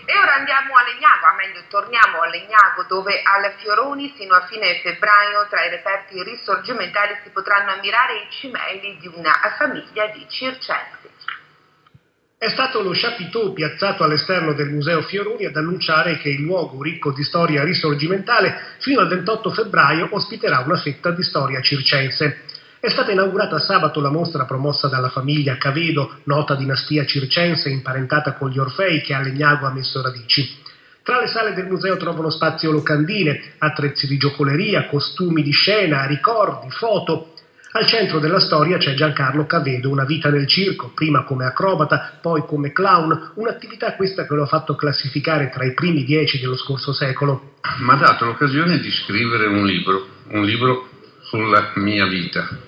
E ora andiamo a Legnago, meglio torniamo a Legnago, dove al Fioroni sino a fine febbraio tra i reperti risorgimentali si potranno ammirare i cimeli di una famiglia di circensi. È stato lo chapiteau piazzato all'esterno del Museo Fioroni ad annunciare che il luogo ricco di storia risorgimentale fino al 28 febbraio ospiterà una fetta di storia circense. È stata inaugurata sabato la mostra promossa dalla famiglia Cavedo, nota dinastia circense imparentata con gli Orfei che a Legnago ha messo radici. Tra le sale del museo trovano spazio locandine, attrezzi di giocoleria, costumi di scena, ricordi, foto. Al centro della storia c'è Giancarlo Cavedo, una vita nel circo, prima come acrobata, poi come clown, un'attività questa che lo ha fatto classificare tra i primi 10 dello scorso secolo. Mi ha dato l'occasione di scrivere un libro sulla mia vita.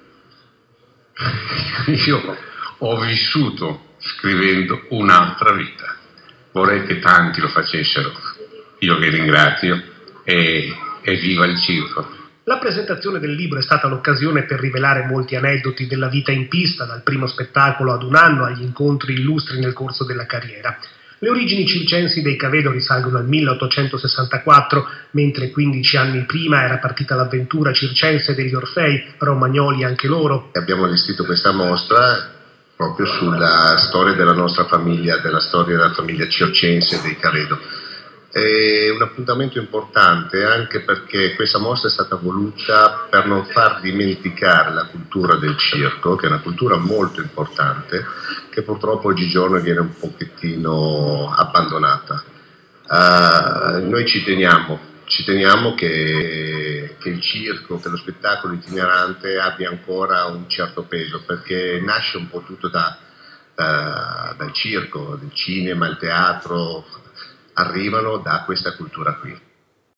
Io ho vissuto scrivendo un'altra vita. Vorrei che tanti lo facessero. Io vi ringrazio e viva il circo. La presentazione del libro è stata l'occasione per rivelare molti aneddoti della vita in pista, dal primo spettacolo ad un anno agli incontri illustri nel corso della carriera. Le origini circensi dei Cavedo risalgono al 1864, mentre 15 anni prima era partita l'avventura circense degli Orfei, romagnoli anche loro. Abbiamo allestito questa mostra proprio sulla storia della nostra famiglia, della storia della famiglia circense dei Cavedo. È un appuntamento importante anche perché questa mostra è stata voluta per non far dimenticare la cultura del circo, che è una cultura molto importante, che purtroppo oggigiorno viene un pochettino abbandonata. Noi ci teniamo che il circo, che lo spettacolo itinerante abbia ancora un certo peso, perché nasce un po' tutto dal circo, del cinema, il teatro, arrivano da questa cultura qui.